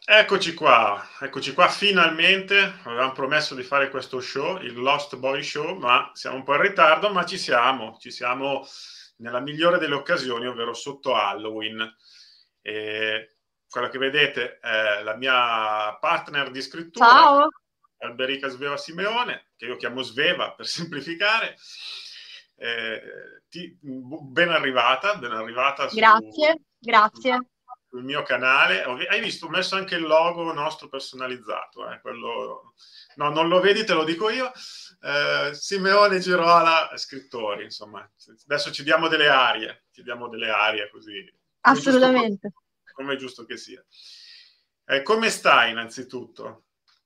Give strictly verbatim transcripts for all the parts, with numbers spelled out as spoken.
Eccoci qua, eccoci qua finalmente. Avevamo promesso di fare questo show, il Lost Boy Show, ma siamo un po' in ritardo, ma ci siamo, ci siamo nella migliore delle occasioni, ovvero sotto Halloween. E quella che vedete è la mia partner di scrittura, Ciao, Alberica Sveva Simeone, che io chiamo Sveva per semplificare. Eh, ti, ben arrivata, ben arrivata su, grazie, grazie. sul mio canale. Hai visto, ho messo anche il logo nostro personalizzato, eh, quello... no, non lo vedi, te lo dico io. Eh, Simeone Girola, scrittori, insomma. Adesso ci diamo delle arie, ci diamo delle arie così, come è giusto, Assolutamente. come è giusto che sia. Eh, come stai innanzitutto?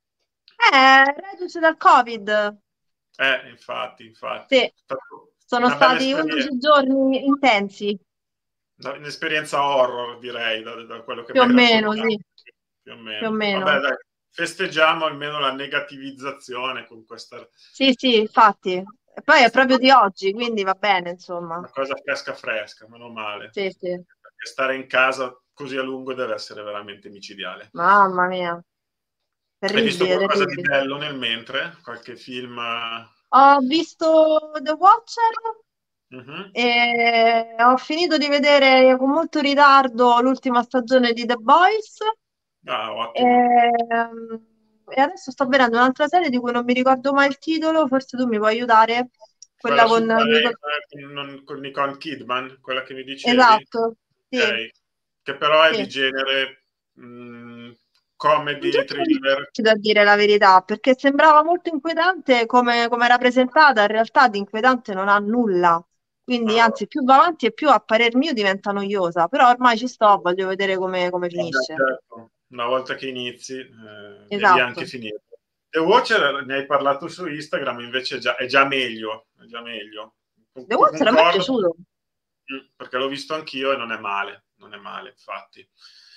Eh, reduce dal Covid. Eh, infatti, infatti. È Sì, stata sono una bella stati undici esperienza, giorni intensi, un'esperienza horror, direi, da, da quello che mi più o hai meno, raccontato, sì, più o più o meno. Vabbè, meno. dai, festeggiamo almeno la negativizzazione con questa, Sì, sì, infatti. E poi è questa proprio di cosa, oggi, quindi va bene, insomma. una cosa fresca fresca, meno male. Sì, sì. Perché stare in casa così a lungo deve essere veramente micidiale. Mamma mia, Hai visto terribile, qualcosa di terribile. bello nel mentre? Qualche film? Ho visto The Watcher Mhm. e ho finito di vedere con molto ritardo l'ultima stagione di The Boys. Ah, ottimo. Ehm, E, adesso sto vedendo un'altra serie di cui non mi ricordo mai il titolo, forse tu mi puoi aiutare. Quella Quella su con Prime, Nicole... eh, con, con Nicole Kidman, quella che mi dicevi? Esatto, sì, Ok, che però è di sì. genere mh, Non comedy, so se thriller. da dire la verità, perché sembrava molto inquietante come, come era presentata, in realtà di inquietante non ha nulla. Quindi, Ah, anzi, più va avanti e più a parer mio diventa noiosa, però ormai ci sto, voglio vedere come, come vabbè, finisce. certo, una volta che inizi, eh, devi anche Esatto. finire. The Watcher ne hai parlato su Instagram, invece è già, è già meglio, è già meglio. Con- The con- Watcher a me è Concordo, piaciuto. mm, perché l'ho visto anch'io e non è male, non è male, infatti.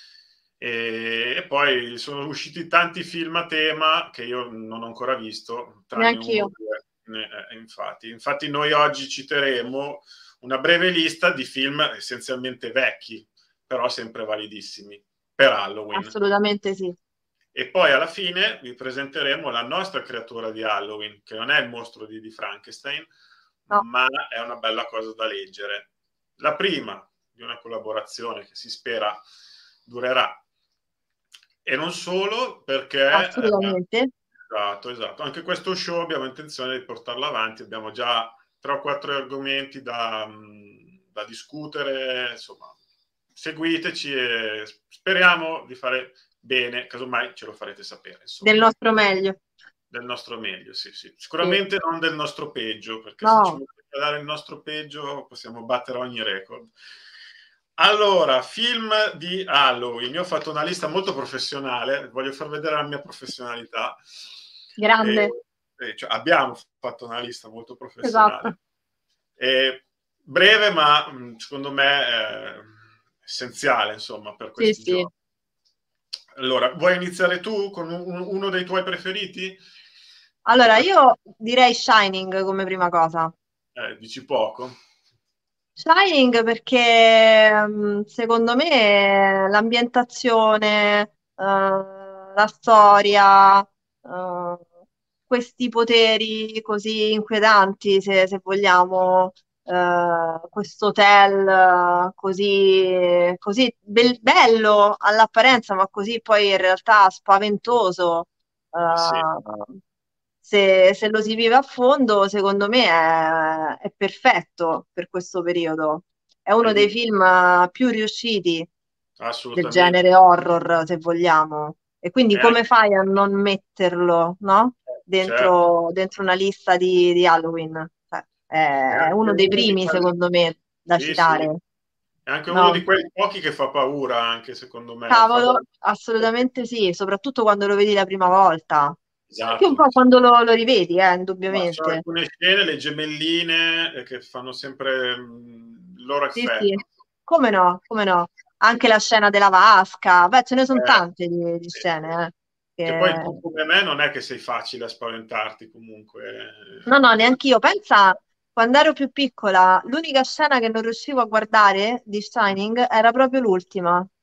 E, e poi sono usciti tanti film a tema che io non ho ancora visto, tranne uno o Neanch'io. due. Eh, infatti. Infatti noi oggi citeremo una breve lista di film essenzialmente vecchi, però sempre validissimi, per Halloween. Assolutamente sì. E poi alla fine vi presenteremo la nostra creatura di Halloween, che non è il mostro di, di Frankenstein, No. ma è una bella cosa da leggere. La prima di una collaborazione che si spera durerà. E non solo perché, eh, Assolutamente. esatto, esatto, anche questo show abbiamo intenzione di portarlo avanti, abbiamo già tre o quattro argomenti da, mh, da discutere, insomma, seguiteci e speriamo di fare bene, casomai ce lo farete sapere, Del insomma, nostro meglio. del nostro meglio, sì, sì. Sì. Sicuramente non del nostro peggio, perché se ci No, mettiamo a dare il nostro peggio possiamo battere ogni record. Allora, film di Halloween. Io ho fatto una lista molto professionale, voglio far vedere la mia professionalità. E, grande. e cioè, abbiamo fatto una lista molto Esatto. professionale. E, breve, ma mh, secondo me è essenziale, insomma, per Sì, questi sì. giorni. Allora, vuoi iniziare tu con un- uno dei tuoi preferiti? Di Allora, questi? io direi Shining come prima cosa. Eh, dici poco? Shining perché mh, secondo me l'ambientazione, eh, la storia, eh, questi poteri così inquietanti, se, se vogliamo, eh, questo hotel eh, così, così bel- bello all'apparenza, ma così poi in realtà spaventoso. Eh sì, eh, se, se lo si vive a fondo, secondo me è, è perfetto per questo periodo. È uno dei vedi, film eh, più riusciti del assolutamente. genere horror, se vogliamo. E quindi E come anche, fai a non metterlo, no? certo, Dentro, dentro una lista di, di Halloween? Cioè, è è anche uno dei uno di primi, quelli, secondo me, da sì, sì, citare, è anche uno di no? quei pochi che fa paura, anche secondo me. Fa... Cavolo, assolutamente sì, soprattutto quando lo vedi la prima volta. Anche un Esatto. po' quando lo, lo rivedi, eh, Ma ci sono indubbiamente. alcune scene, le gemelline, eh, che fanno sempre mh, il loro Sì, sì, effetto. come no, come no. Anche la scena della vasca, beh, ce ne sono Eh, tante di, di sì, sì. scene, eh, Che poi che... tu come me non è che sei facile a spaventarti comunque. No, no, neanche io. Pensa, quando ero più piccola, l'unica scena che non riuscivo a guardare di Shining era proprio l'ultima.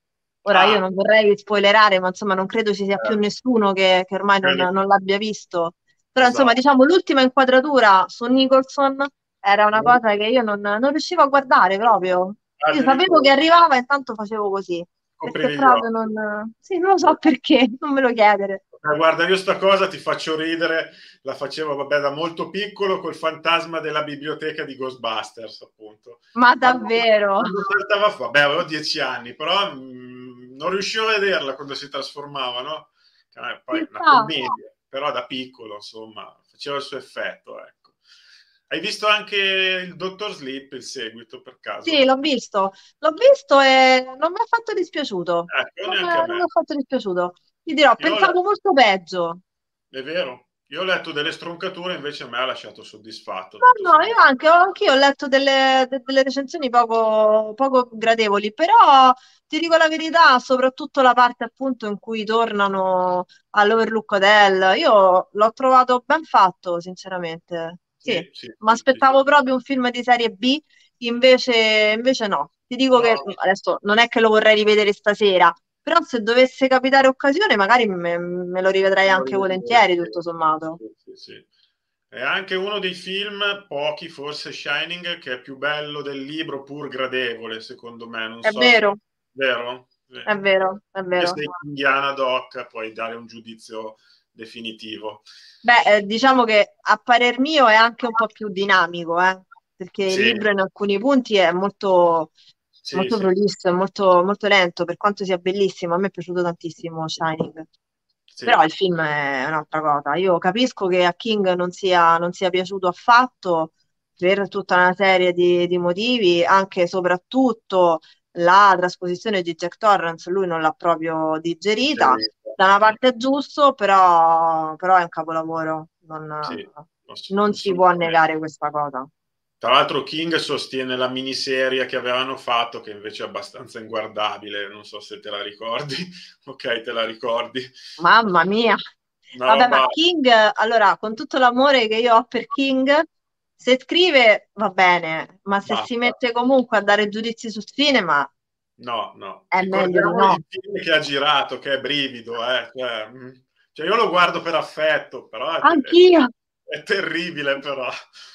Ora io Ah, non vorrei spoilerare, ma insomma non credo ci sia più certo, nessuno che, che ormai non, quelli- non l'abbia visto. Però insomma esatto. diciamo l'ultima inquadratura su Nicholson era una cosa che io non, non riuscivo a guardare proprio. Io sapevo che Addirittura arrivava e intanto facevo così, perché coprivi gli proprio occhi. non... Sì, non lo so perché, non me lo chiedere. Eh, Guarda, io sta cosa ti faccio ridere, la facevo vabbè, da molto piccolo col fantasma della biblioteca di Ghostbusters, appunto. Ma Quando, davvero? quando saltava fuori, vabbè, avevo dieci anni, però mh, non riuscivo a vederla quando si trasformava, no? Eh, Ci poi una sta. commedia, però da piccolo, insomma, faceva il suo effetto, ecco. Hai visto anche il Dottor Sleep, il seguito, per Sì, caso? l'ho visto, l'ho visto e non mi è affatto dispiaciuto. Ecco, Non, neanche a non mi è me. affatto dispiaciuto. Ti dirò, Io ho le- pensavo molto peggio. È vero, io ho letto delle stroncature, invece a me ha lasciato soddisfatto, tutto No, no, io sommato. anche, anch'io ho letto delle, de- delle recensioni poco, poco gradevoli, però ti dico la verità, soprattutto la parte appunto in cui tornano all'Overlook Hotel, io l'ho trovato ben fatto, sinceramente. Sì, Sì, sì, mi sì, sì, sì. aspettavo proprio un film di serie B, invece, invece no. Ti dico che No, adesso non è che lo vorrei rivedere stasera, però se dovesse capitare occasione, magari me, me lo rivedrei lo anche rivedo volentieri, volentieri. tutto sommato. Sì, sì, sì. È anche uno dei film, pochi forse, Shining, che è più bello del libro, pur gradevole, secondo me. Non È so se... vero, Vero? Sì. è vero, è Che vero. sei indiana doc, puoi dare un giudizio definitivo. Beh, eh, diciamo che a parer mio è anche un po' più dinamico, eh, perché il Sì, libro in alcuni punti è molto, sì, molto sì, prolisso, è molto, molto lento, per quanto sia bellissimo. A me è piaciuto tantissimo Shining. Però sì. il film è un'altra cosa. Io capisco che a King non sia, non sia piaciuto affatto per tutta una serie di, di motivi, anche e soprattutto la trasposizione di Jack Torrance, lui non l'ha proprio digerita. Inserito. Da una Mm, parte è giusto, però, però è un capolavoro, non, sì, ass- non si può assolutamente. negare questa cosa. Tra l'altro King sostiene la miniserie che avevano fatto, che invece è abbastanza inguardabile, non so se te la ricordi. Ok, te la ricordi. Mamma mia! Una Vabbè, ma roba... King, allora, con tutto l'amore che io ho per King, se scrive va bene, ma se si Basta. mette comunque a dare giudizi sul cinema, No, no. è meglio di Ricordiamo no. il film che ha girato, che è Brivido, eh. Cioè, mm. Cioè, io lo guardo per affetto, però è, te- è- Anch'io. è terribile, però.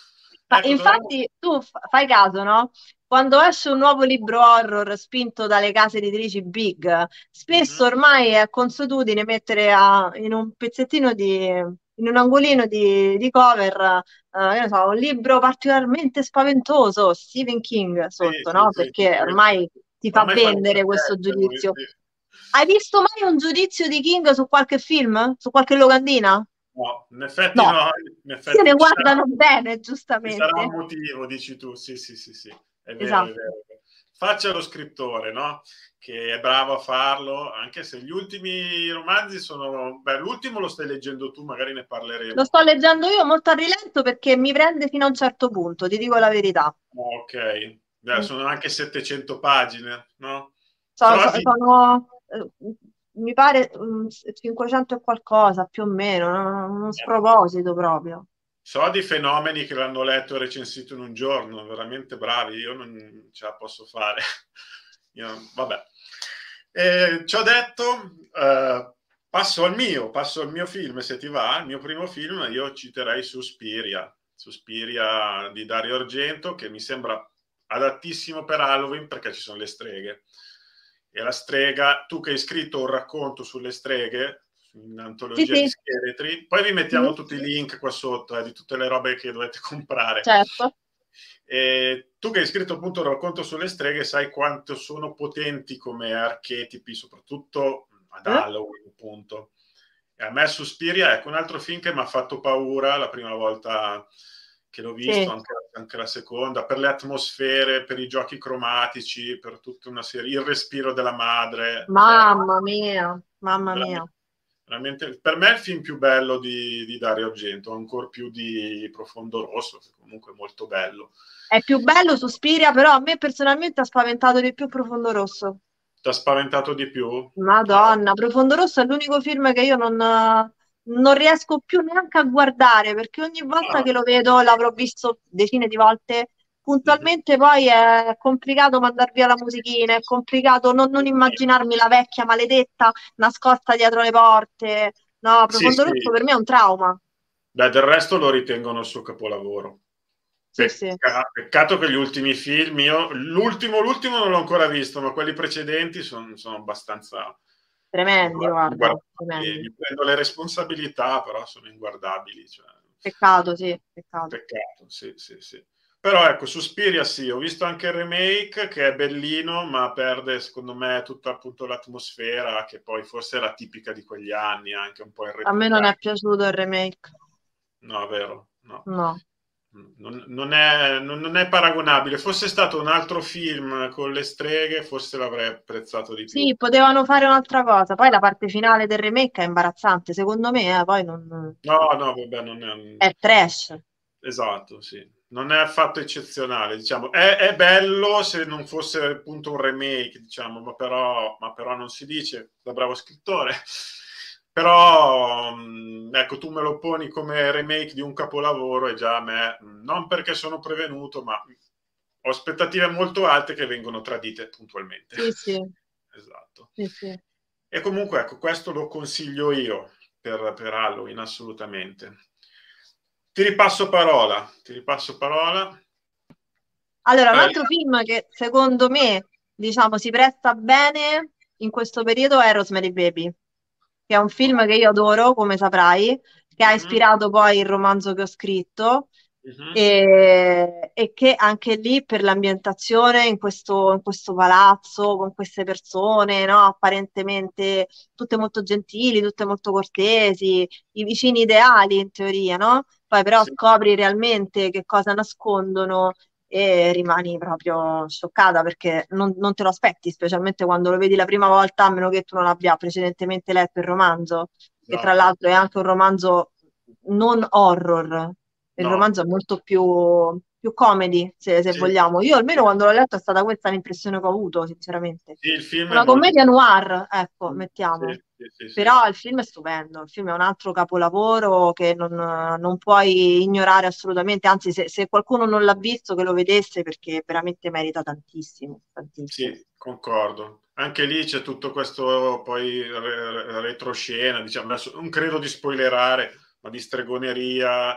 Ma Ecco, dovremmo... infatti tu fa- fai caso, no? Quando esce un nuovo libro horror spinto dalle case editrici big, Mhm. spesso ormai è consuetudine mettere a- in un pezzettino di, in un angolino di, di cover, eh, che ne so, un libro particolarmente spaventoso, Stephen King Sì, sotto, sì, no? sì, Perché sì, sì. ormai ti fa Ormai fa il vendere questo marchette lui, giudizio. sì. Hai visto mai un giudizio di King su qualche film? Su qualche locandina? No, in effetti No, no, in se ne effetti ci sarà, guardano bene, ci sarà giustamente. un motivo, dici tu, sì, sì, sì, sì, è vero, è Esatto. vero. Faccia lo scrittore, no? Che è bravo a farlo, anche se gli ultimi romanzi sono... Beh, l'ultimo lo stai leggendo tu, magari ne Lo parleremo. sto leggendo io molto a rilento perché mi prende fino a un certo punto, ti dico la verità. Ok, beh, Mm. sono anche settecento pagine, no? So- So so- di... sono, eh, mi pare, mm, cinquecento e qualcosa, più o meno, no- uno sproposito proprio. So di fenomeni che l'hanno letto e recensito in un giorno, veramente bravi, io non ce la posso fare. Io, vabbè. Eh, ci ho detto, eh, passo al mio, passo al mio film, se ti va, il mio primo film, io citerei Suspiria, Suspiria di Dario Argento, che mi sembra adattissimo per Halloween perché ci sono le streghe. E la strega, tu che hai scritto un racconto sulle streghe, Sì, un'antologia di sì, scheletri. Poi vi mettiamo sì, tutti i link qua sotto eh, di tutte le robe che dovete comprare. certo. E tu che hai scritto appunto il racconto sulle streghe, sai quanto sono potenti come archetipi, soprattutto ad Eh? Halloween, appunto. E a me Suspiria, ecco, un altro film che mi ha fatto paura la prima volta che l'ho visto, Sì, anche, anche la seconda, per le atmosfere, per i giochi cromatici, per tutta una serie, il respiro della madre, cioè mamma mia, mamma mia. veramente, veramente, per me è il film più bello di, di Dario Argento, ancora più di Profondo Rosso, che comunque è molto bello. È più bello Suspiria, però a me personalmente ha spaventato di più Profondo Rosso. Ti ha spaventato di più? Ah, Madonna, Profondo Rosso è l'unico film che io non, non riesco più neanche a guardare perché ogni volta ah, che lo vedo, l'avrò visto decine di volte, Mhm. puntualmente poi è complicato mandar via la musichina, è complicato non, non immaginarmi la vecchia maledetta nascosta dietro le porte. No, Sì, Profondo Rosso sì. per me è un trauma. Beh, del resto lo ritengono il suo capolavoro. Sì, sì, Pecca- peccato che gli ultimi film, io l'ultimo, l'ultimo non l'ho ancora visto, ma quelli precedenti son- sono abbastanza tremendi, ingua- guarda, inguardabili. tremendi. Mi prendo le responsabilità, però sono inguardabili. Cioè. Peccato, sì, peccato. Peccato, sì, sì, sì. Però ecco, Suspiria sì, ho visto anche il remake che è bellino, ma perde secondo me tutta appunto l'atmosfera che poi forse era tipica di quegli anni, anche un po' A me non è irreplicabile. piaciuto il remake. No, vero, no. No. Non, non è, non- non è paragonabile. Fosse stato un altro film con le streghe, forse l'avrei apprezzato di più. Sì, potevano fare un'altra cosa. Poi la parte finale del remake è imbarazzante, secondo me, eh, poi non... No, no, vabbè, non è un... è trash. Esatto, sì. Non è affatto eccezionale, diciamo. È, è bello se non fosse appunto un remake, diciamo, ma però, ma però non si dice da bravo scrittore. Però, mh, ecco, tu me lo poni come remake di un capolavoro e già a me, mh, non perché sono prevenuto, ma ho aspettative molto alte che vengono tradite puntualmente. Sì, sì, Esatto. sì, sì. E comunque, ecco, questo lo consiglio io per, per Halloween, assolutamente. Ti ripasso parola, ti ripasso parola. Allora, un Eh, altro film che secondo me, diciamo, si presta bene in questo periodo è Rosemary Baby, che è un film che io adoro, come saprai, che ha mhm, ispirato poi il romanzo che ho scritto mhm, e, e che anche lì per l'ambientazione in questo, in questo palazzo, con queste persone, no? Apparentemente tutte molto gentili, tutte molto cortesi, i vicini ideali in teoria, no? Poi però sì, scopri realmente che cosa nascondono e rimani proprio scioccata perché non, non te lo aspetti, specialmente quando lo vedi la prima volta, a meno che tu non abbia precedentemente letto il romanzo, che tra esatto. l'altro è anche un romanzo non horror, il No, romanzo è molto più, più comedy, se, se sì, vogliamo. Io almeno quando l'ho letto è stata questa l'impressione che ho avuto, sinceramente. sì, il film è Una molto... commedia noir, ecco, Sì, mettiamo. sì, sì, sì. Però il film è stupendo, il film è un altro capolavoro che non, non puoi ignorare assolutamente, anzi se, se qualcuno non l'ha visto che lo vedesse perché veramente merita tantissimo, tantissimo. Sì, concordo. Anche lì c'è tutto questo poi re- retroscena, diciamo, adesso non credo di spoilerare, ma di stregoneria,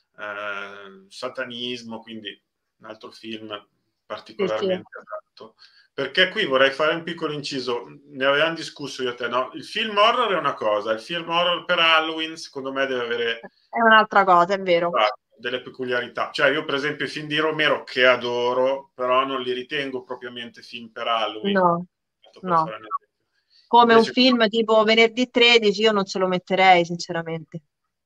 eh, satanismo, quindi un altro film Sì, sì. particolarmente adatto. Perché qui vorrei fare un piccolo inciso, ne avevamo discusso io e te, no? Il film horror è una cosa, il film horror per Halloween secondo me deve avere È un'altra cosa, è vero. esatto, delle peculiarità. Cioè, io, per esempio, i film di Romero che adoro, però non li ritengo propriamente film per Halloween. No, Tanto per no. fare un esempio. Come un Invece, film tipo Venerdì tredici, io non ce lo metterei, sinceramente.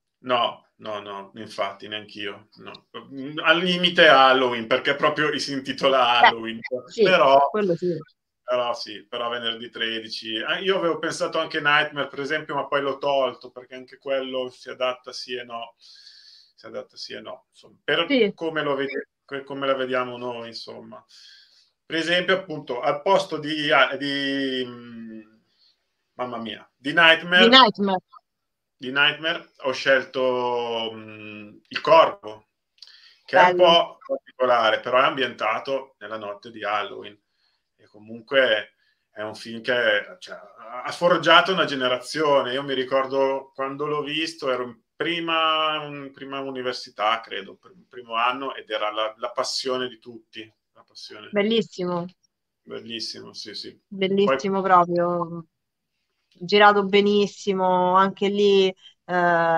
no, no, no, infatti, neanch'io. No. Al limite Halloween, perché proprio si intitola Beh, Halloween. sì, Però, quello sì. però sì, però venerdì tredici. Eh, io avevo pensato anche Nightmare, per esempio, ma poi l'ho tolto, perché anche quello si adatta sì e no. Si adatta sì e no. Insomma, per Sì, come lo vedi- come la vediamo noi, insomma. Per esempio, appunto, al posto di, ah, di mh, mamma mia, di di Nightmare, Nightmare. di Nightmare ho scelto mh, Il Corvo, che è un Bello. po' particolare, però è ambientato nella notte di Halloween. E comunque è un film che cioè, ha forgiato una generazione. Io mi ricordo quando l'ho visto, ero in prima, in prima università, credo, primo anno, ed era la, la passione di tutti. La passione. Bellissimo, Bellissimo, sì, sì. Poi bellissimo proprio. Girato benissimo, anche lì, eh,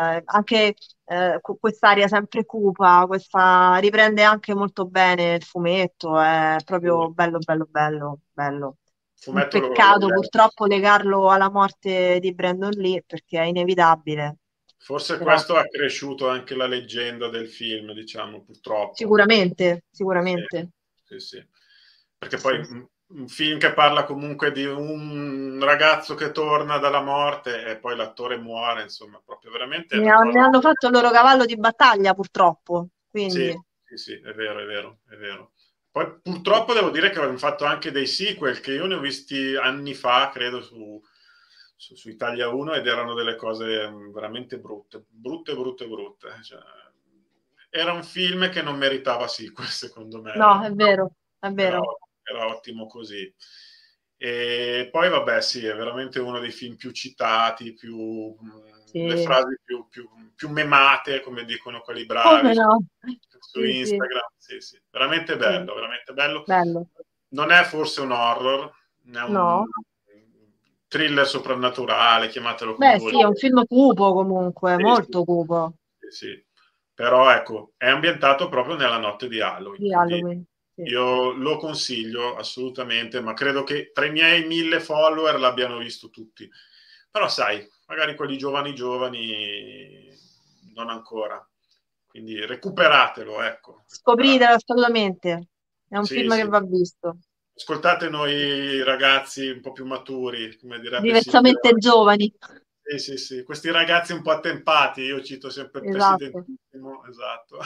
anche eh, con quest'aria sempre cupa, questa riprende anche molto bene il fumetto, è proprio il bello, bello, bello, bello. Un fumetto lo, lo peccato leggo. purtroppo legarlo alla morte di Brandon Lee perché è inevitabile, Forse però questo ha cresciuto anche la leggenda del film, diciamo, purtroppo. sicuramente, Sì, sicuramente. sì, sì. Perché poi Sì. un, un film che parla comunque di un ragazzo che torna dalla morte e poi l'attore muore, insomma, proprio veramente è Ne, una ha- ne cosa... hanno fatto il loro cavallo di battaglia purtroppo, Sì, quindi sì, sì, è vero, è vero, è vero. Poi purtroppo devo dire che hanno fatto anche dei sequel che io ne ho visti anni fa, credo, su, su, su Italia uno ed erano delle cose mm, veramente brutte, brutte, brutte, brutte. Cioè, era un film che non meritava sequel, secondo No, me. è vero, è Era, vero. era ottimo così. E poi, vabbè, sì, è veramente uno dei film più citati, più, le Sì. frasi più, più, più memate, come dicono quelli Come bravi su, no? su Sì, sì, Instagram. Sì, sì, veramente sì. bello, veramente bello. Bello. Non è forse un horror, è un No? thriller soprannaturale, chiamatelo come Beh, sì, è un volete. film cupo comunque, Sì, sì, molto cupo sì, sì. Però ecco, è ambientato proprio nella notte di Halloween, di quindi Halloween. Sì. io lo consiglio assolutamente, ma credo che tra i miei mille follower l'abbiano visto tutti. Però sai, magari quelli giovani giovani non ancora. Quindi recuperatelo, ecco, Scopritelo recuperatelo. assolutamente. È un Sì, film che sì. va visto. Ascoltate noi ragazzi un po' più maturi, come direbbe Silvia. Diversamente giovani. Sì, sì, sì, questi ragazzi un po' attempati, io cito sempre il Esatto. presidentissimo, esatto.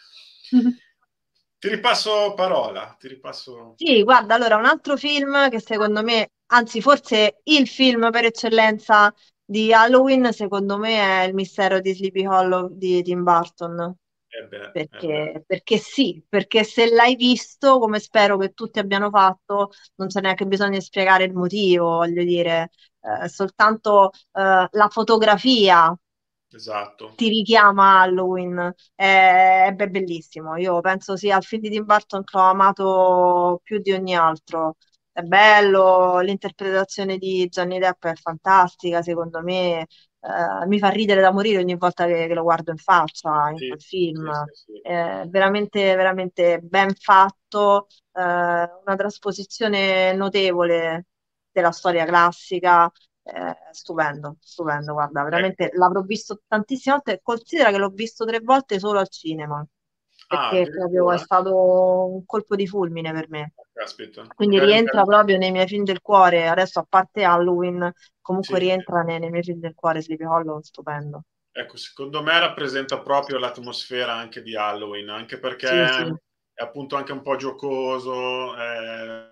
Ti ripasso parola, ti ripasso... Sì, guarda, allora un altro film che secondo me, anzi forse il film per eccellenza di Halloween, secondo me è Il mistero di Sleepy Hollow di Tim Burton. Eh beh, eh beh. Perché, perché sì, perché se l'hai visto, come spero che tutti abbiano fatto, non c'è neanche bisogno di spiegare il motivo, voglio dire, eh, soltanto eh, la fotografia Esatto. ti richiama Halloween, è, è be- bellissimo. Io penso sia il film di Tim Burton che ho amato più di ogni altro. È bello, l'interpretazione di Johnny Depp è fantastica, secondo me. Eh, mi fa ridere da morire ogni volta che, che lo guardo in faccia in Sì, quel film. sì, sì, sì. È veramente, veramente ben fatto, eh, una trasposizione notevole della storia classica. Eh, stupendo, stupendo, guarda, veramente Ecco. l'avrò visto tantissime volte. Considera che l'ho visto tre volte solo al cinema, Ah, perché proprio è addirittura? stato un colpo di fulmine per me. Caspita, Quindi magari... rientra proprio nei miei film del cuore. Adesso, a parte Halloween, comunque Sì, sì. rientra nei, nei miei film del cuore. Sleepy Hollow, stupendo. Ecco, secondo me rappresenta proprio l'atmosfera anche di Halloween, anche perché Sì, sì, è appunto anche un po' giocoso, è,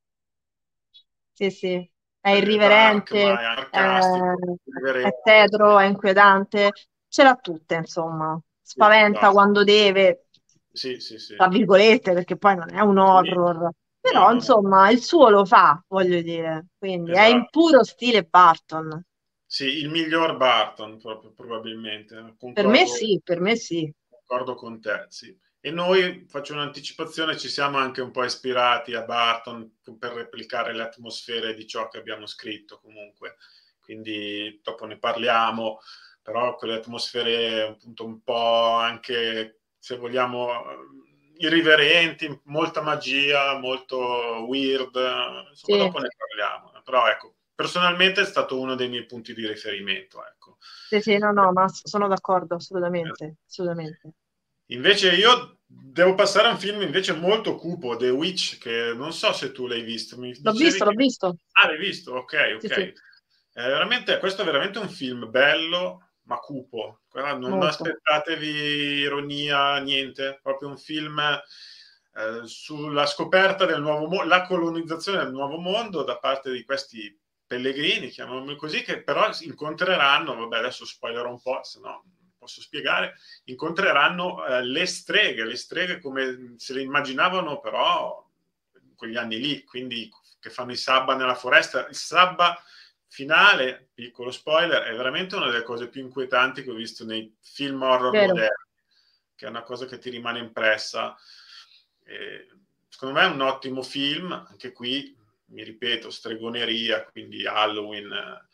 sì, sì. È è dark, irriverente, ma è è, sarcastico, è irriverente. tetro, è inquietante. Ce l'ha tutte, insomma. Sì, Spaventa esatto. quando deve, Sì, sì, sì. tra virgolette, perché poi non è un Sì. horror, No, però no, no. insomma il suo lo fa, voglio dire, quindi è in Esatto. puro stile Barton. Sì, il miglior Barton, proprio, probabilmente. Per me Concordo, sì, per me sì. concordo con te, sì. E noi, faccio un'anticipazione, ci siamo anche un po' ispirati a Barton per replicare le atmosfere di ciò che abbiamo scritto comunque. Quindi dopo ne parliamo, però quelle atmosfere appunto un po' anche, se vogliamo, irriverenti, molta magia, molto weird, insomma Sì, dopo ne parliamo. Però ecco, personalmente è stato uno dei miei punti di riferimento, ecco. sì, sì, no, no, ma sono d'accordo, assolutamente, assolutamente. Invece io devo passare a un film invece molto cupo, The Witch, che non so se tu l'hai visto, mi L'ho dicevi visto, l'ho che... visto. Ah, l'hai visto? Ok, Sì, ok. sì, È veramente, questo è veramente un film bello, ma cupo. Non molto. aspettatevi ironia, niente. Proprio un film eh, sulla scoperta del nuovo mondo, la colonizzazione del nuovo mondo da parte di questi pellegrini, chiamiamoli così, che però incontreranno, vabbè adesso spoilerò un po', se no non posso spiegare, incontreranno eh, le streghe, le streghe come se le immaginavano però in quegli anni lì, quindi che fanno i sabba nella foresta. Il sabba finale, piccolo spoiler, è veramente una delle cose più inquietanti che ho visto nei film horror Vero. moderni, che è una cosa che ti rimane impressa. E, secondo me è un ottimo film, anche qui, mi ripeto, stregoneria, quindi Halloween, eh,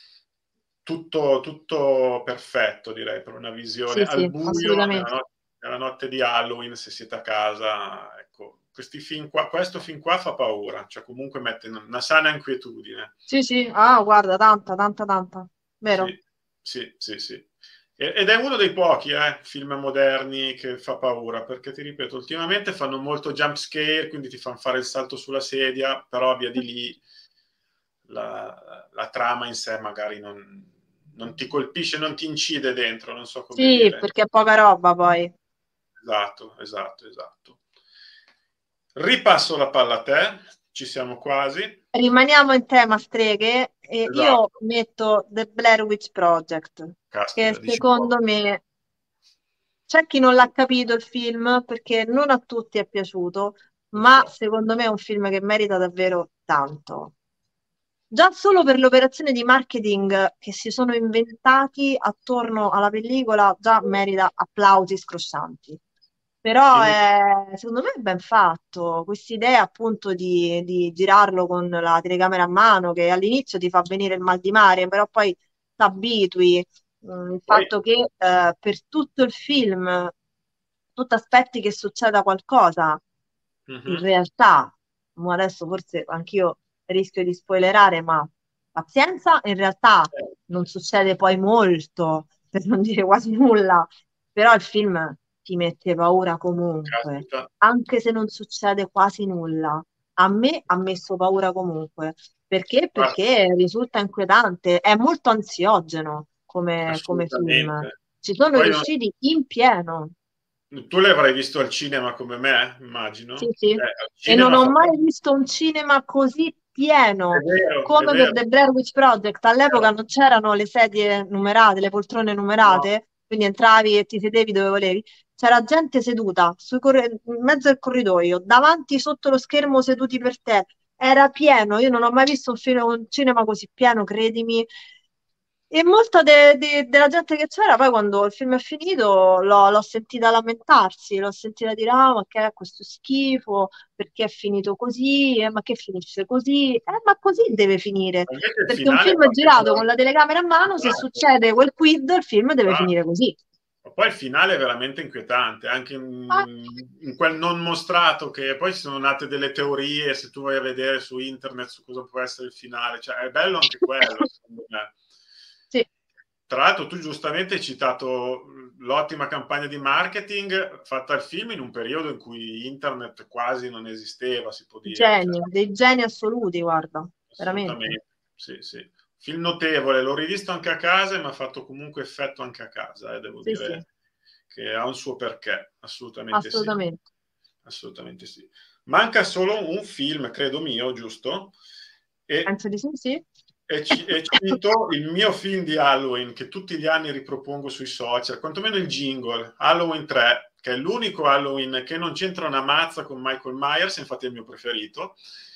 tutto, tutto perfetto, direi, per una visione Sì, al sì, buio nella, assolutamente. not- nella notte di Halloween, se siete a casa, ecco, questi film qua, questo film qua fa paura, cioè comunque mette una sana inquietudine. Sì, sì, ah, guarda, tanta, tanta, tanta. Vero? Sì, sì, sì, sì. E- Ed è uno dei pochi eh, film moderni che fa paura, perché ti ripeto, ultimamente fanno molto jump scare, quindi ti fanno fare il salto sulla sedia, però via di lì la, la trama in sé magari non, non ti colpisce, non ti incide dentro, non so come Sì, dire. perché è poca roba poi. Esatto, esatto, esatto. Ripasso la palla a te, ci siamo quasi. Rimaniamo in tema streghe e io Esatto, metto The Blair Witch Project, che caspita, dici secondo poco. me c'è chi non l'ha capito il film perché non a tutti è piaciuto, lo ma so. secondo me è un film che merita davvero tanto. Già solo per l'operazione di marketing che si sono inventati attorno alla pellicola, già merita applausi scrossanti. Però In- è, secondo me è ben fatto. Quest'idea appunto di, di girarlo con la telecamera a mano, che all'inizio ti fa venire il mal di mare, però poi ti abitui. Mm, Il Poi, fatto che eh, per tutto il film tu ti aspetti che succeda qualcosa, in mhm. realtà, mo adesso forse anch'io rischio di spoilerare, ma pazienza, in realtà Eh, non succede poi molto, per non dire quasi nulla, però il film ti mette paura comunque, caspita, anche se non succede quasi nulla. A me ha messo paura comunque. Perché? guarda, Perché risulta inquietante, è molto ansiogeno come, come film. assolutamente. Ci sono Poi non- riusciti in pieno. tu l'avrai visto al cinema come me, Sì, immagino. sì. Eh, al E non cinema ho fa mai proprio... visto un cinema così È pieno vero, è come per vero. The Blair Witch Project. All'epoca non c'erano le sedie numerate, le poltrone No, numerate, quindi entravi e ti sedevi dove volevi. C'era gente seduta sui corri- in mezzo al corridoio, davanti sotto lo schermo seduti per te. Era pieno. Io non ho mai visto un film, un cinema così pieno, credimi. E molta de- de- della gente che c'era, poi quando il film è finito, l'ho l'ho sentita lamentarsi, l'ho sentita dire: Ah, ma che è questo schifo? Perché è finito così? Eh, ma che finisce così? Eh, ma così deve finire. invece il Perché un finale è film è girato con particolare. la telecamera a mano, se Esatto, succede quel quid, il film deve finire esatto. così. Ma poi il finale è veramente inquietante, anche Ah, in, in quel non mostrato, che poi ci sono nate delle teorie, se tu vai a vedere su internet su cosa può essere il finale, cioè è bello anche quello, secondo me. sì, Tra l'altro tu giustamente hai citato l'ottima campagna di marketing fatta al film in un periodo in cui internet quasi non esisteva, si può dire. Cioè, geni, dei geni assoluti, guarda, veramente. assolutamente, sì, sì. Film notevole, l'ho rivisto anche a casa e mi ha fatto comunque effetto anche a casa, eh, devo Sì, sì, dire che ha un suo perché, assolutamente sì, assolutamente. assolutamente sì. Manca solo un film, credo mio, giusto? E, Penso di sì, sì. e, ci- e cito il mio film di Halloween che tutti gli anni ripropongo sui social, quantomeno il jingle, Halloween tre, che è l'unico Halloween che non c'entra una mazza con Michael Myers, infatti è il mio preferito,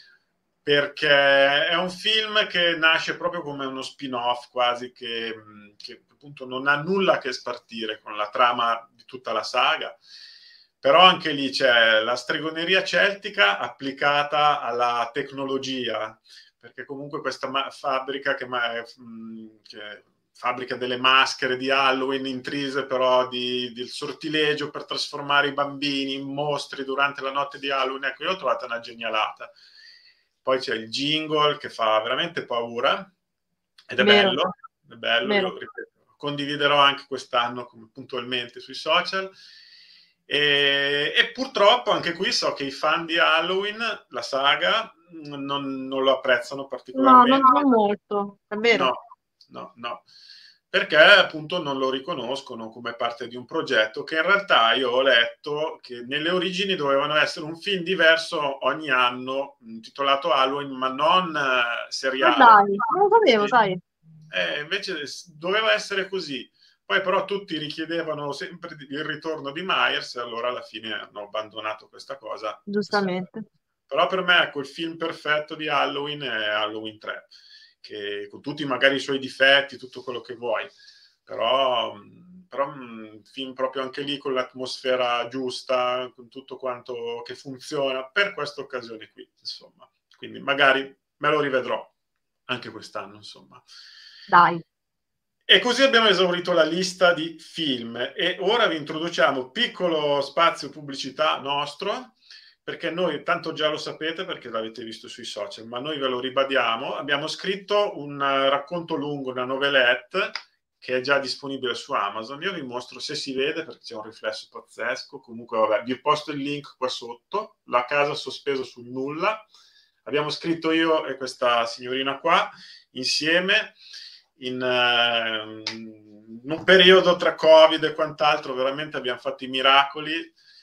perché è un film che nasce proprio come uno spin-off quasi che, che appunto non ha nulla a che spartire con la trama di tutta la saga, però anche lì c'è la stregoneria celtica applicata alla tecnologia, perché comunque questa ma- fabbrica che, ma- mh, che fabbrica delle maschere di Halloween intrise però di, del sortilegio per trasformare i bambini in mostri durante la notte di Halloween. Ecco, io l'ho trovata una genialata. Poi c'è il jingle che fa veramente paura ed è Vero, bello, è bello, vero. io ripeto, condividerò anche quest'anno come puntualmente sui social. E, e purtroppo anche qui so che i fan di Halloween, la saga, non, non lo apprezzano No, non, particolarmente. non molto, è vero. No, no, no, perché appunto non lo riconoscono come parte di un progetto che in realtà io ho letto che nelle origini dovevano essere un film diverso ogni anno, intitolato Halloween, ma non eh, Ma seriale. dai, non lo sapevo, Sì. sai. Eh, invece doveva essere così. Poi però tutti richiedevano sempre il ritorno di Myers e allora alla fine hanno abbandonato questa cosa. Giustamente. Però per me ecco, il film perfetto di Halloween è Halloween tre, che con tutti magari i suoi difetti, tutto quello che vuoi, però, però un film proprio anche lì con l'atmosfera giusta, con tutto quanto che funziona per questa occasione qui, insomma. Quindi magari me lo rivedrò anche quest'anno, insomma. Dai, E così abbiamo esaurito la lista di film e ora vi introduciamo piccolo spazio pubblicità nostro, perché noi tanto già lo sapete perché l'avete visto sui social, ma noi ve lo ribadiamo. Abbiamo scritto un racconto lungo, una novelette che è già disponibile su Amazon. Io vi mostro se si vede perché c'è un riflesso pazzesco. Comunque, vabbè, vi posto il link qua sotto. La casa sospesa sul nulla. Abbiamo scritto io e questa signorina qua insieme in, uh, in un periodo tra Covid e quant'altro, veramente abbiamo fatto i miracoli.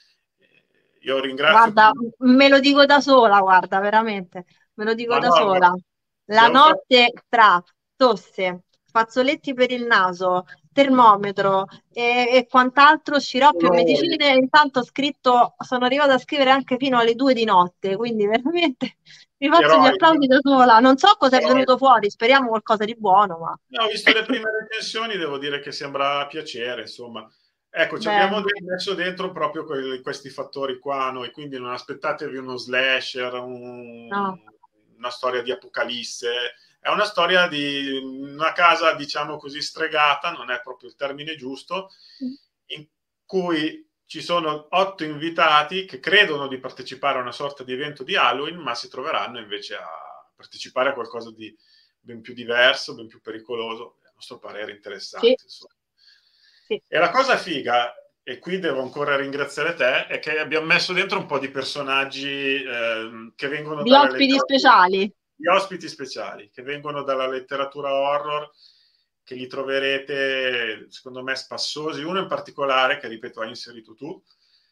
Io ringrazio guarda, comunque. me lo dico da sola, guarda, veramente, me lo dico Ma da no, sola. La abbiamo fatto. notte tra tosse, fazzoletti per il naso, termometro e, e quant'altro, sciroppi e Colori, medicine. Intanto ho scritto, sono arrivata a scrivere anche fino alle due di notte, quindi veramente mi faccio gli eroi, applausi da sola. Non so cosa è eroi. venuto fuori, speriamo qualcosa di buono, ma No, ho visto le prime recensioni, devo dire che sembra piacere, insomma. Ecco, ci abbiamo bello. de- messo dentro proprio que- questi fattori qua noi, quindi non aspettatevi uno slasher, No. un- una storia di apocalisse, è una storia di una casa, diciamo così, stregata, non è proprio il termine giusto, in cui ci sono otto invitati che credono di partecipare a una sorta di evento di Halloween, ma si troveranno invece a partecipare a qualcosa di ben più diverso, ben più pericoloso, a nostro parere Sì, interessante. Insomma. sì. E la cosa figa, e qui devo ancora ringraziare te, è che abbiamo messo dentro un po' di personaggi eh, che vengono Di dalla ospiti letteratura, speciali. di ospiti speciali, che vengono dalla letteratura horror, che li troverete, secondo me, spassosi. Uno in particolare, che ripeto hai inserito tu,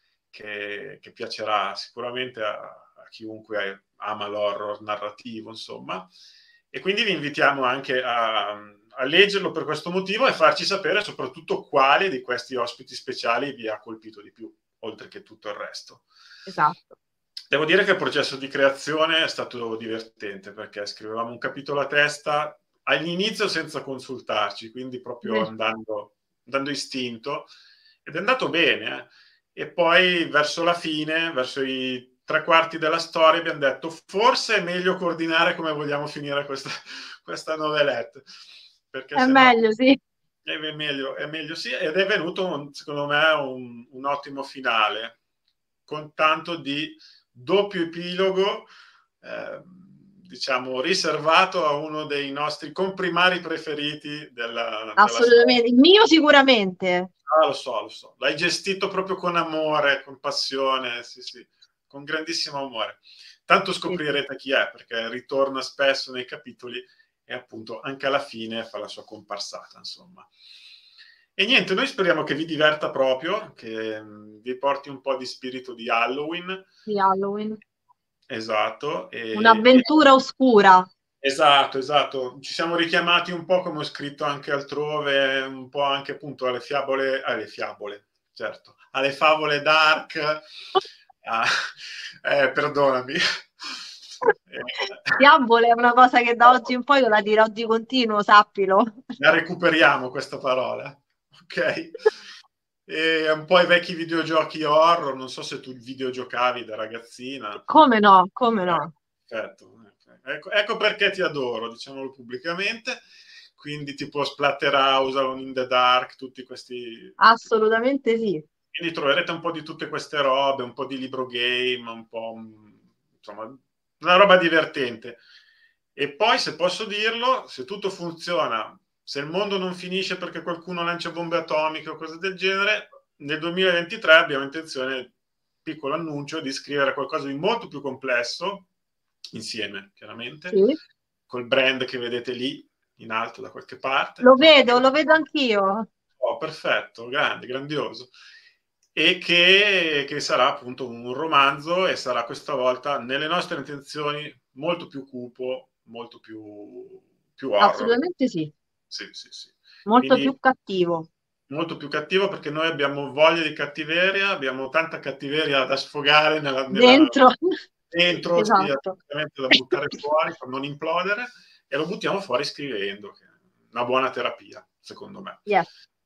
che, che piacerà sicuramente a, a chiunque ama l'horror narrativo, insomma. E quindi vi invitiamo anche a, a leggerlo per questo motivo e farci sapere soprattutto quale di questi ospiti speciali vi ha colpito di più, oltre che tutto il resto. Esatto. Devo dire che il processo di creazione è stato divertente perché scrivevamo un capitolo a testa all'inizio senza consultarci, quindi proprio Sì. andando, andando istinto, ed è andato bene. Eh. E poi verso la fine, verso i tre quarti della storia, abbiamo detto forse è meglio coordinare come vogliamo finire questa, questa novelette, perché È se no meglio, sì. è meglio, è meglio sì, ed è venuto un- secondo me un, un ottimo finale, con tanto di doppio epilogo, eh, diciamo, riservato a uno dei nostri comprimari preferiti della, della storia. Assolutamente. Il mio sicuramente. Ah, lo so, lo so. L'hai gestito proprio con amore, con passione, sì, sì, con grandissimo amore. Tanto Sì, sì. scoprirete chi è, perché ritorna spesso nei capitoli e appunto anche alla fine fa la sua comparsata, insomma. E niente, noi speriamo che vi diverta proprio, che mh, vi porti un po' di spirito di Halloween. Di Halloween. Esatto, e, e- Un'avventura oscura. esatto, esatto. Ci siamo richiamati un po', come ho scritto anche altrove, un po' anche appunto alle fiabole, alle fiabole, certo, alle favole dark. Ah, eh, perdonami. Eh, Diavolo è una cosa che da oggi in poi io la dirò di continuo, sappilo. la recuperiamo questa parola, ok? E un po' i vecchi videogiochi horror, non so se tu videogiocavi da ragazzina. Come no, come Eh, no. perfetto. Ecco, ecco perché ti adoro, diciamolo pubblicamente. Quindi tipo Splatterhouse, Alone in the Dark, tutti questi, questi. Assolutamente sì. Quindi troverete un po' di tutte queste robe, un po' di libro game, un po' insomma, una roba divertente. E poi, se posso dirlo, se tutto funziona, se il mondo non finisce perché qualcuno lancia bombe atomiche o cose del genere, nel duemilaventitré abbiamo intenzione, piccolo annuncio, di scrivere qualcosa di molto più complesso, insieme, chiaramente, Sì. col brand che vedete lì in alto da qualche parte. Lo vedo, lo vedo anch'io. Oh, perfetto, grande, grandioso. E che, che sarà appunto un romanzo e sarà questa volta, nelle nostre intenzioni, molto più cupo, molto più, più horror. Assolutamente sì. Sì, sì, sì. Molto Quindi più cattivo. molto più cattivo perché noi abbiamo voglia di cattiveria, abbiamo tanta cattiveria da sfogare nella, nella- Dentro. dentro, sì, Esatto. assolutamente da buttare fuori per non implodere e lo buttiamo fuori scrivendo, che è una buona terapia, secondo me. Yes.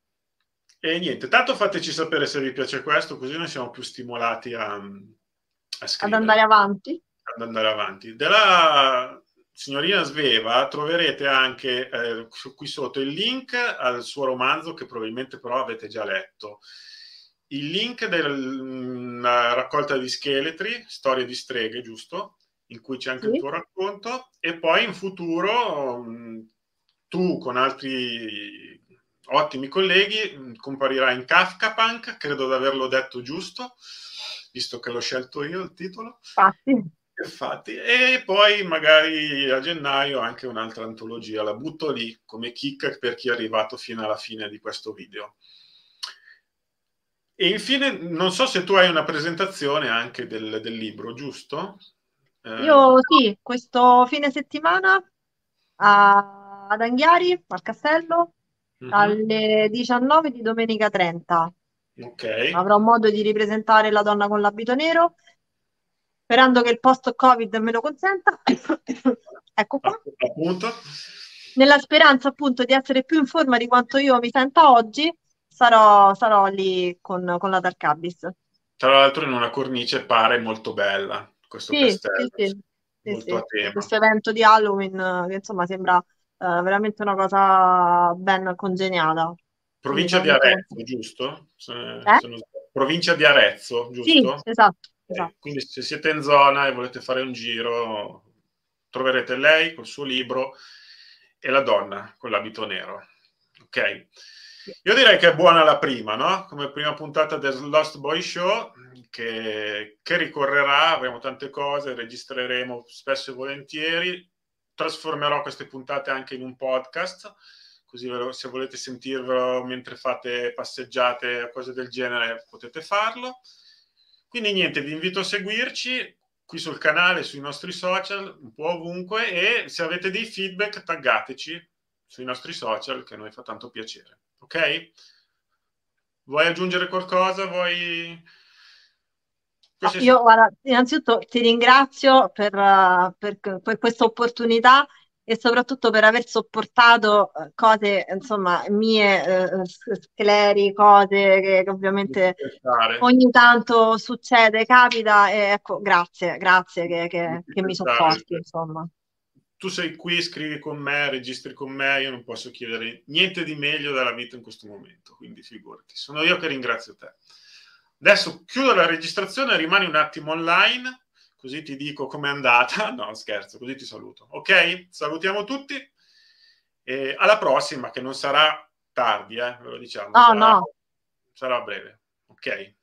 E niente, tanto fateci sapere se vi piace questo, così noi siamo più stimolati a, a Ad andare scrivere, avanti. ad andare avanti. Della signorina Sveva troverete anche eh, qui sotto il link al suo romanzo che probabilmente però avete già letto. Il link della raccolta di scheletri, storie di streghe, giusto? In cui c'è anche il Sì. tuo racconto, e poi in futuro mh, tu con altri ottimi colleghi mh, comparirai in Kafka Punk, credo di averlo detto giusto, visto che l'ho scelto io il titolo. Infatti. Infatti, e poi magari a gennaio anche un'altra antologia, la butto lì come kick per chi è arrivato fino alla fine di questo video. E infine, non so se tu hai una presentazione anche del, del libro, giusto? Eh, Io sì, questo fine settimana a- ad Anghiari, al castello, Mhm. alle diciannove di domenica trenta. Ok. Avrò modo di ripresentare la donna con l'abito nero, sperando che il post-Covid me lo consenta. Ecco qua. Appunto. Nella speranza appunto di essere più in forma di quanto io mi senta oggi, sarò, sarò lì con, con la Dark Abyss. Tra l'altro in una cornice pare molto bella questo Sì, sì, castello, sì, sì, molto a sì. tema. Questo evento di Halloween, eh, che insomma sembra eh, veramente una cosa ben congegnata. Quindi Provincia sono di molto contenta. Arezzo, giusto? Se- Eh? se non sbaglio. Provincia di Arezzo, Sì, giusto? esatto, Ok. esatto. Quindi se siete in zona e volete fare un giro, troverete lei col suo libro e la donna con l'abito nero. Ok? Sì. Io direi che è buona la prima, no? Come prima puntata del Lost Boy Show, che, che ricorrerà, avremo tante cose, registreremo spesso e volentieri, trasformerò queste puntate anche in un podcast, così se volete sentirvelo mentre fate passeggiate o cose del genere potete farlo. Quindi niente, vi invito a seguirci qui sul canale, sui nostri social, un po' ovunque, e se avete dei feedback taggateci sui nostri social, che a noi fa tanto piacere. Ok? Vuoi aggiungere qualcosa? Vuoi... No, Questi... io, guarda, innanzitutto ti ringrazio per, eh, per- per questa opportunità e soprattutto per aver sopportato eh, cose, insomma, mie, eh, s- scleri, cose che, che ovviamente ogni tanto succede, capita, e ecco, grazie, grazie che, che- che mi sopporti, insomma. Tu sei qui, scrivi con me, registri con me, io non posso chiedere niente di meglio dalla vita in questo momento, quindi figurati. Sono io che ringrazio te. Adesso chiudo la registrazione, rimani un attimo online, così ti dico com'è andata. No, scherzo, così ti saluto. Ok? Salutiamo tutti e alla prossima, che non sarà tardi, eh, ve lo diciamo, No, sarà, no. sarà breve. Ok?